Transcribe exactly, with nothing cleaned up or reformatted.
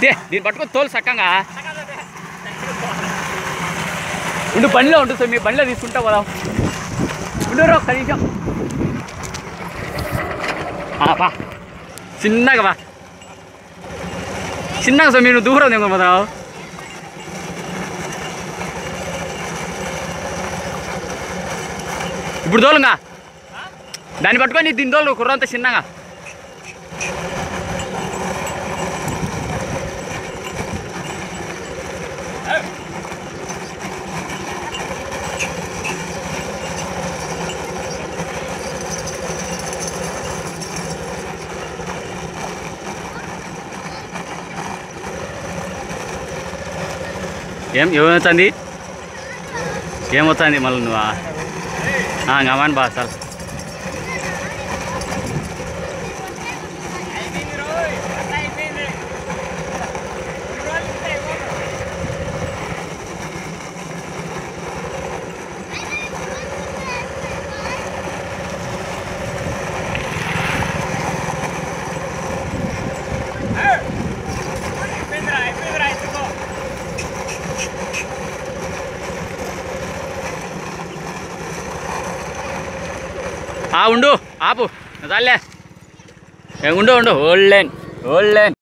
they దీన్ని పట్టుకొని తోలు సక్కంగా ఉండు బండిలో ఉంటుంది సార్ మీ బండిలో తీసుకుంటా పోదాం ఉండరు ఒక్క నిమిషం బా చిన్నగా బా చిన్నగా సార్ మీరు దూరం దిగు పోదాం ఇప్పుడు తోలుగా దాన్ని పట్టుకొని దీని తోలు కుర్రంతా చిన్నగా ఏం ఏమవుతుంది ఏమవుతుంది మళ్ళీ నువ్వా గమాన్ బా అసలు ఉండు ఆపు చాలే ఉండు ఉండు ఓల్డ్ లైన్ ఓల్డ్ లైన్